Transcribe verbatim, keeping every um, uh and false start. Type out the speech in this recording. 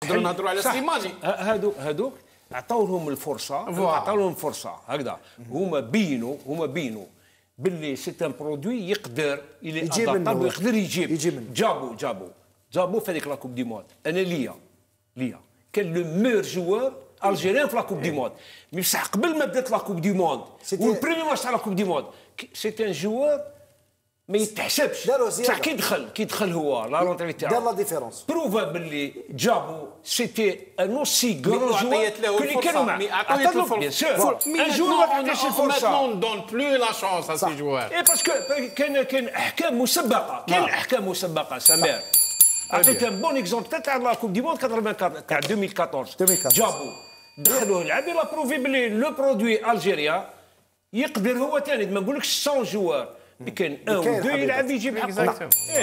نقدروا نهضروا على سليماني. هادوك هادوك عطاو لهم الفرصه، عطاو لهم فرصه هكذا. هما بينوا هما بينوا باللي سي ان برودوي يقدر يجيب منه يقدر يجيب يجيب منه. جابوا جابوا جابوا في هذيك لاكوب دي موند. انا ليا ليا كان لو ميور جوار الجيريان في لاكوب دي موند. مي بصح قبل ما بدات لاكوب دي موند والبريمي ماتش تاع لاكوب دي موند سي ان جوار ما يتحسبش. بصح كي دخل كي دخل هو لا رونتري تاعو دار لا ديفيرونس. بروفا باللي جابوا سيتي ان اوسي غران جوار اللي كانوا معاه. عطيت له الفرصه. ان جور ما تعطيش الفرصه. ماتنون دون بلو لا شونس ا سي جوار. اي باسكو كاين كاين احكام مسبقه كاين احكام مسبقه سمير. عطيت ان بون اكزومبل تاع لا كوب دي موند تاع ألفين وأربعطاش جابوا دخلوه يلعب الى بروفي بلي لو برودوي الجيريا يقدر هو ثاني ما نقولكش مية جوار كاين ان و دو يلعب يجيب حقه.